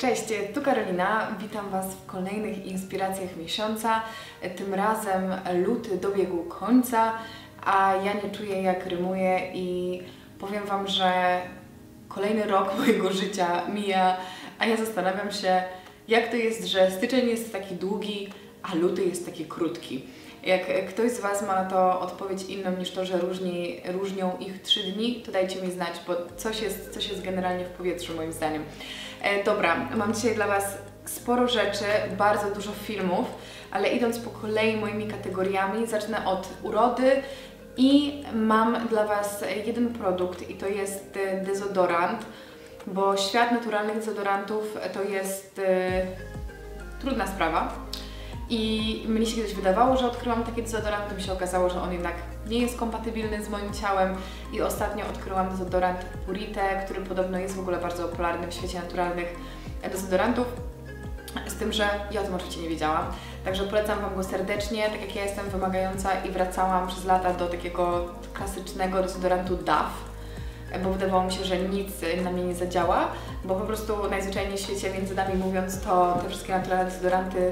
Cześć, tu Karolina. Witam Was w kolejnych inspiracjach miesiąca. Tym razem luty dobiegł końca, a ja nie czuję jak rymuję i powiem Wam, że kolejny rok mojego życia mija, a ja zastanawiam się, jak to jest, że styczeń jest taki długi, a luty jest taki krótki. Jak ktoś z Was ma na to odpowiedź inną niż to, że różnią ich 3 dni, to dajcie mi znać, bo coś jest generalnie w powietrzu moim zdaniem. Dobra, mam dzisiaj dla Was sporo rzeczy, bardzo dużo filmów, ale idąc po kolei moimi kategoriami, zacznę od urody i mam dla Was jeden produkt i to jest dezodorant, bo świat naturalnych dezodorantów to jest trudna sprawa. I mnie się kiedyś wydawało, że odkryłam taki dezodorant, to mi się okazało, że on jednak nie jest kompatybilny z moim ciałem i ostatnio odkryłam dezodorant Purite, który podobno jest w ogóle bardzo popularny w świecie naturalnych dezodorantów, z tym, że ja o tym oczywiście nie wiedziałam. Także polecam Wam go serdecznie, tak jak ja jestem wymagająca i wracałam przez lata do takiego klasycznego dezodorantu Dove, bo wydawało mi się, że nic na mnie nie zadziała, bo po prostu najzwyczajniej w świecie, między nami mówiąc, to te wszystkie naturalne dezodoranty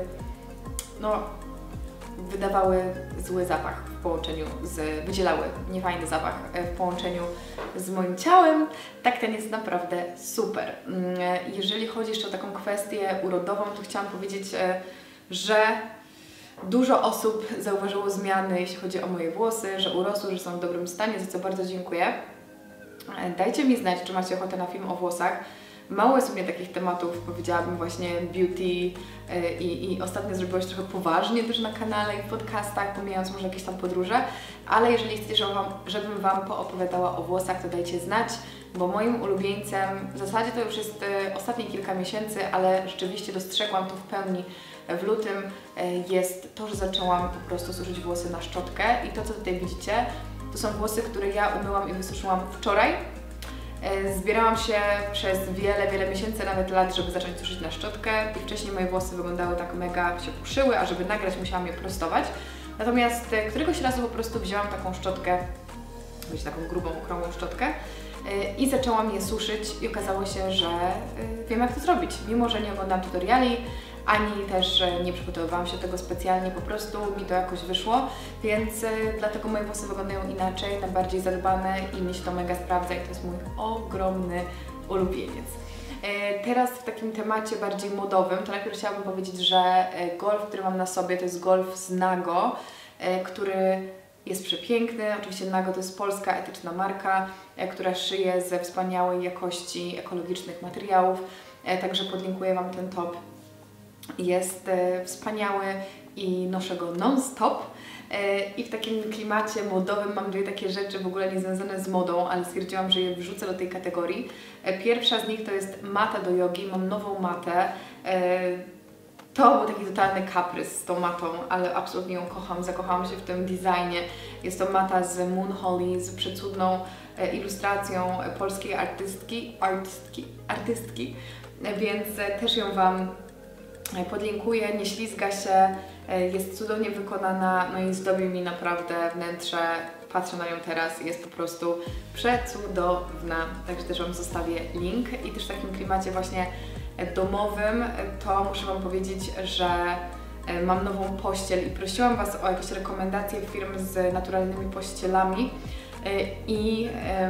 wydawały zły zapach w połączeniu wydzielały niefajny zapach w połączeniu z moim ciałem. Tak, ten jest naprawdę super. Jeżeli chodzi jeszcze o taką kwestię urodową, to chciałam powiedzieć, że dużo osób zauważyło zmiany, jeśli chodzi o moje włosy, że urosły, że są w dobrym stanie, za co bardzo dziękuję. Dajcie mi znać, czy macie ochotę na film o włosach. Mało jest u mnie takich tematów, powiedziałabym właśnie beauty i ostatnio zrobiłaś trochę poważnie też na kanale i w podcastach, pomijając może jakieś tam podróże, ale jeżeli chcecie, żebym Wam poopowiadała o włosach, to dajcie znać, bo moim ulubieńcem, w zasadzie to już jest ostatnie kilka miesięcy, ale rzeczywiście dostrzegłam to w pełni w lutym, jest to, że zaczęłam po prostu suszyć włosy na szczotkę i to, co tutaj widzicie, to są włosy, które ja umyłam i wysuszyłam wczoraj. Zbierałam się przez wiele miesięcy, nawet lat, żeby zacząć suszyć na szczotkę i wcześniej moje włosy wyglądały tak mega, się puszyły, a żeby nagrać, musiałam je prostować. Natomiast któregoś razu po prostu wzięłam taką szczotkę, taką grubą, okrągłą szczotkę i zaczęłam je suszyć i okazało się, że wiem, jak to zrobić. Mimo że nie oglądałam tutoriali, ani też nie przygotowywałam się do tego specjalnie, po prostu mi to jakoś wyszło, więc dlatego moje włosy wyglądają inaczej, na bardziej zadbane i mi się to mega sprawdza i to jest mój ogromny ulubieniec. Teraz w takim temacie bardziej modowym, to najpierw chciałabym powiedzieć, że golf, który mam na sobie, to jest golf z Nago, który jest przepiękny. Oczywiście Nago to jest polska etyczna marka, która szyje ze wspaniałej jakości ekologicznych materiałów, także podlinkuję Wam ten top. Jest wspaniały i noszę go non-stop. I w takim klimacie modowym mam dwie takie rzeczy w ogóle niezwiązane z modą, ale stwierdziłam, że je wrzucę do tej kategorii. Pierwsza z nich to jest mata do jogi. Mam nową matę. To był taki totalny kaprys z tą matą, ale absolutnie ją kocham, zakochałam się w tym designie. Jest to mata z Moon Holly, z przecudną ilustracją polskiej artystki, więc też ją Wam podlinkuję, nie ślizga się, jest cudownie wykonana, no i zdobi mi naprawdę wnętrze, patrzę na nią teraz i jest po prostu przecudowna, także też Wam zostawię link i też w takim klimacie właśnie domowym, to muszę Wam powiedzieć, że mam nową pościel i prosiłam Was o jakieś rekomendacje firm z naturalnymi pościelami i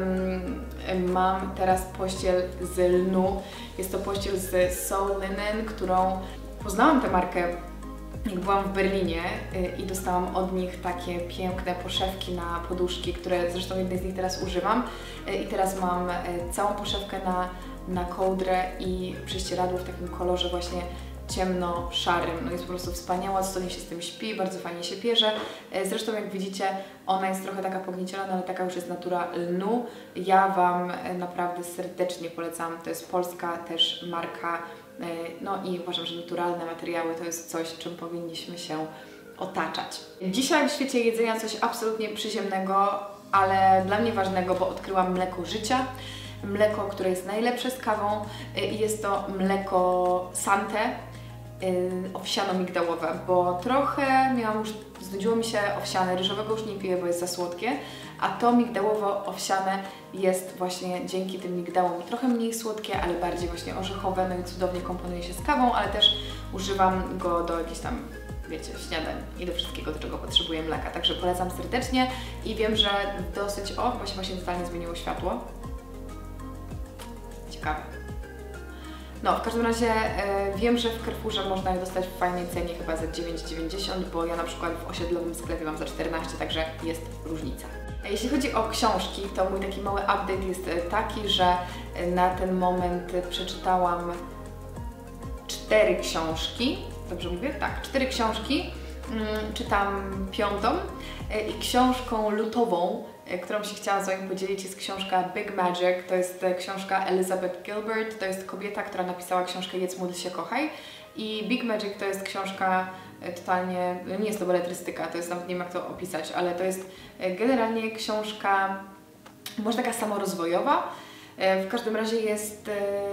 mam teraz pościel z lnu. Jest to pościel z Soul Linen, którą poznałam tę markę, jak byłam w Berlinie i dostałam od nich takie piękne poszewki na poduszki, które zresztą jednej z nich teraz używam i teraz mam całą poszewkę na kołdrę i prześcieradło w takim kolorze właśnie ciemno-szarym. No jest po prostu wspaniała, cudownie się z tym śpi, bardzo fajnie się pierze. Zresztą jak widzicie, ona jest trochę taka pognieciona, ale taka już jest natura lnu. Ja Wam naprawdę serdecznie polecam, to jest polska też marka, no i uważam, że naturalne materiały to jest coś, czym powinniśmy się otaczać. Dzisiaj w świecie jedzenia coś absolutnie przyziemnego, ale dla mnie ważnego, bo odkryłam mleko życia. Mleko, które jest najlepsze z kawą i jest to mleko Sante. owsiano-migdałowe, bo trochę znudziło mi się owsiane, ryżowego już nie piję, bo jest za słodkie, a to migdałowo-owsiane jest właśnie dzięki tym migdałom trochę mniej słodkie, ale bardziej właśnie orzechowe, no i cudownie komponuje się z kawą, ale też używam go do jakichś tam, wiecie, śniadań i do wszystkiego, do czego potrzebuję mleka, także polecam serdecznie i wiem, że dosyć, właśnie totalnie zmieniło światło. Ciekawe. No, w każdym razie wiem, że w Carrefourze można je dostać w fajnej cenie, chyba za 9,90, bo ja na przykład w osiedlowym sklepie mam za 14, także jest różnica. Jeśli chodzi o książki, to mój taki mały update jest taki, że na ten moment przeczytałam 4 książki. Dobrze mówię? Tak, 4 książki. Czytam 5. I książką lutową, którą się chciałam z Wami podzielić, jest książka Big Magic. To jest książka Elizabeth Gilbert. To jest kobieta, która napisała książkę Jedz, módl się, kochaj. I Big Magic to jest książka totalnie, nie jest to beletrystyka, to jest nawet nie wiem jak to opisać, ale to jest generalnie książka może taka samorozwojowa. W każdym razie jest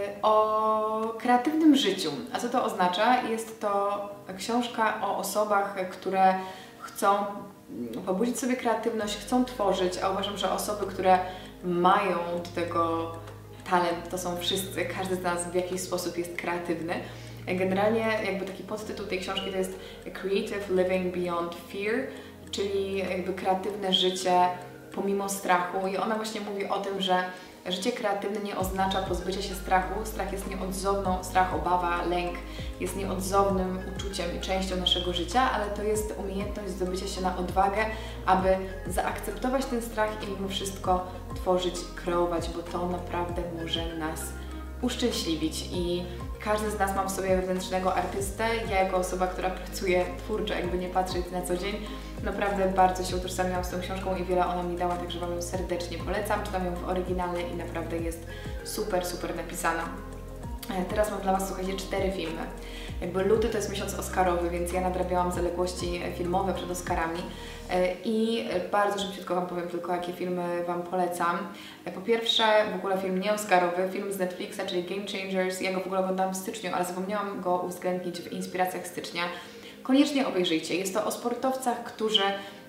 o kreatywnym życiu. A co to oznacza? Jest to książka o osobach, które chcą pobudzić sobie kreatywność, chcą tworzyć, a uważam, że osoby, które mają do tego talent, to są wszyscy, każdy z nas w jakiś sposób jest kreatywny. Generalnie jakby taki podtytuł tej książki to jest Creative Living Beyond Fear, czyli jakby kreatywne życie pomimo strachu i ona właśnie mówi o tym, że życie kreatywne nie oznacza pozbycia się strachu. Strach jest nieodzowną, strach, obawa, lęk jest nieodzownym uczuciem i częścią naszego życia, ale to jest umiejętność zdobycia się na odwagę, aby zaakceptować ten strach i mimo wszystko tworzyć, kreować, bo to naprawdę może nas uszczęśliwić i każdy z nas ma w sobie wewnętrznego artystę. Ja jako osoba, która pracuje twórczo, jakby nie patrzeć na co dzień, naprawdę bardzo się utożsamiłam z tą książką i wiele ona mi dała, także Wam ją serdecznie polecam. Czytam ją w oryginale i naprawdę jest super, super napisana. Teraz mam dla Was, słuchajcie, 4 filmy. Jakby luty to jest miesiąc oscarowy, więc ja nadrabiałam zaległości filmowe przed Oscarami i bardzo szybciutko Wam powiem tylko, jakie filmy Wam polecam. Po pierwsze, w ogóle film nie oscarowy, film z Netflixa, czyli Game Changers. Ja go w ogóle oglądałam w styczniu, ale zapomniałam go uwzględnić w inspiracjach stycznia. Koniecznie obejrzyjcie. Jest to o sportowcach, którzy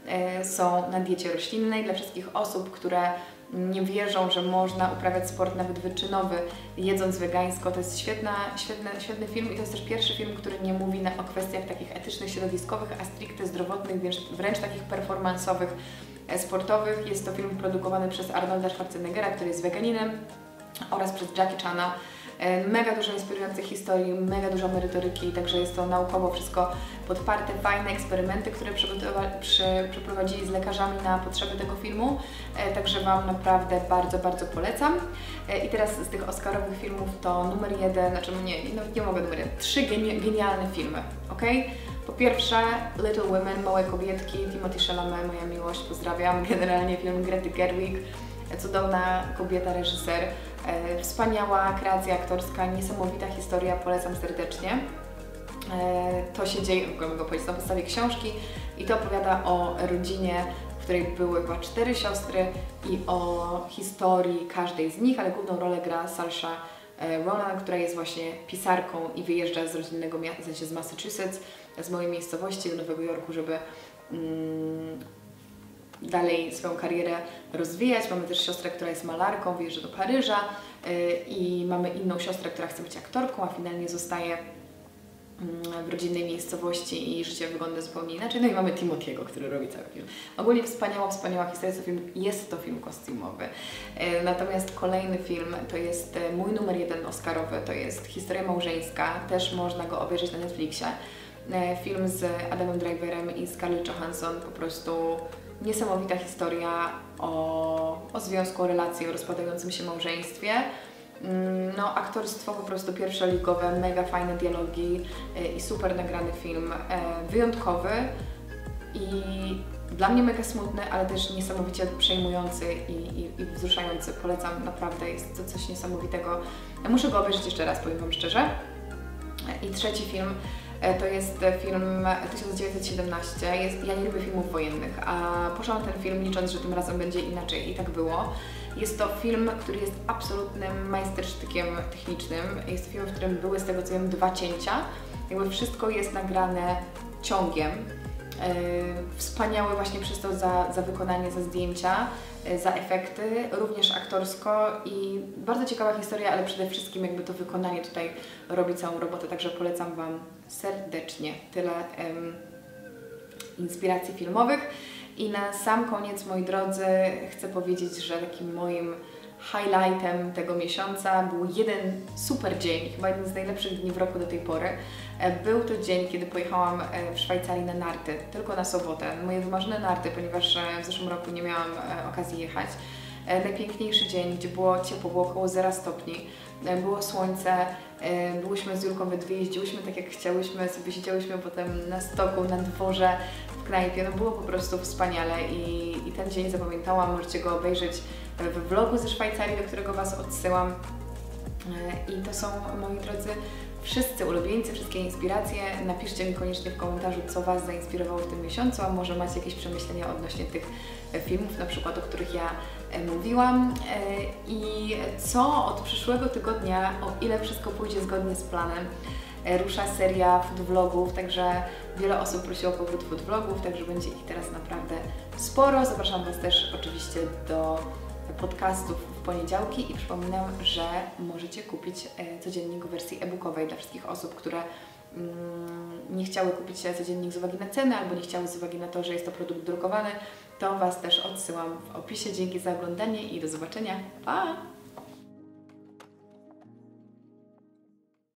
są na diecie roślinnej, dla wszystkich osób, które nie wierzą, że można uprawiać sport nawet wyczynowy jedząc wegańsko. To jest świetny film i to jest też pierwszy film, który nie mówi o kwestiach takich etycznych, środowiskowych, a stricte zdrowotnych, wręcz takich performansowych, sportowych. Jest to film produkowany przez Arnolda Schwarzeneggera, który jest weganinem, oraz przez Jackie Chana. Mega dużo inspirujących historii, mega dużo merytoryki, także jest to naukowo wszystko podparte, fajne eksperymenty, które przeprowadzili z lekarzami na potrzeby tego filmu, także Wam naprawdę bardzo, bardzo polecam. I teraz z tych oscarowych filmów to numer 1, znaczy nie mogę numer 1, 3 genialne filmy, ok? Po pierwsze Little Women, Małe kobietki, Timothée Chalamet, moja miłość, pozdrawiam, generalnie film Grety Gerwig, cudowna kobieta, reżyser, wspaniała kreacja aktorska, niesamowita historia, polecam serdecznie. To się dzieje, mogę powiedzieć, na podstawie książki i to opowiada o rodzinie, w której były chyba 4 siostry i o historii każdej z nich, ale główną rolę gra Saoirse Ronan, która jest właśnie pisarką i wyjeżdża z rodzinnego miasta, w sensie z Massachusetts, z mojej miejscowości do Nowego Jorku, żeby dalej swoją karierę rozwijać. Mamy też siostrę, która jest malarką, wyjeżdża do Paryża i mamy inną siostrę, która chce być aktorką, a finalnie zostaje w rodzinnej miejscowości i życie wygląda zupełnie inaczej. No i mamy Timothy'ego, który robi cały film. Ogólnie wspaniała historia, jest to film kostiumowy. Natomiast kolejny film to jest mój numer 1 oscarowy, to jest Historia małżeńska, też można go obejrzeć na Netflixie. Film z Adamem Driverem i Scarlett Johansson, po prostu niesamowita historia o związku, o relacji, o rozpadającym się małżeństwie. No, aktorstwo po prostu pierwszoligowe, mega fajne dialogi i super nagrany film, wyjątkowy i dla mnie mega smutny, ale też niesamowicie przejmujący i wzruszający. Polecam, naprawdę jest to coś niesamowitego. Muszę go obejrzeć jeszcze raz, powiem Wam szczerze. I trzeci film to jest film 1917. Ja nie lubię filmów wojennych, a poszłam na ten film licząc, że tym razem będzie inaczej i tak było. Jest to film, który jest absolutnym majstersztykiem technicznym. Jest to film, w którym były, z tego co wiem, 2 cięcia Jakby wszystko jest nagrane ciągiem. Wspaniały właśnie przez to za wykonanie, za zdjęcia, za efekty, również aktorsko i bardzo ciekawa historia, ale przede wszystkim jakby to wykonanie tutaj robi całą robotę, także polecam Wam serdecznie. Tyle inspiracji filmowych. I na sam koniec, moi drodzy, chcę powiedzieć, że takim moim highlightem tego miesiąca był jeden super dzień, chyba jeden z najlepszych dni w roku do tej pory. Był to dzień, kiedy pojechałam w Szwajcarii na narty, tylko na sobotę. Moje wymarzone narty, ponieważ w zeszłym roku nie miałam okazji jechać. Najpiękniejszy dzień, gdzie było ciepło, było około 0 stopni, było słońce, byłyśmy z Julką we dwie, jeździłyśmy tak jak chciałyśmy, sobie siedziałyśmy potem na stoku, na dworze, w knajpie, no było po prostu wspaniale i ten dzień zapamiętałam, możecie go obejrzeć w vlogu ze Szwajcarii, do którego Was odsyłam. I to są, moi drodzy, wszyscy ulubieńcy, wszystkie inspiracje. Napiszcie mi koniecznie w komentarzu, co Was zainspirowało w tym miesiącu, a może macie jakieś przemyślenia odnośnie tych filmów, na przykład, o których ja mówiłam. I co od przyszłego tygodnia, o ile wszystko pójdzie zgodnie z planem, rusza seria food vlogów, także wiele osób prosiło o powrót food vlogów, także będzie ich teraz naprawdę sporo. Zapraszam Was też oczywiście do podcastów w poniedziałki i przypominam, że możecie kupić codziennik w wersji e-bookowej dla wszystkich osób, które nie chciały kupić codziennik z uwagi na cenę albo nie chciały z uwagi na to, że jest to produkt drukowany, to Was też odsyłam w opisie. Dzięki za oglądanie i do zobaczenia. Pa!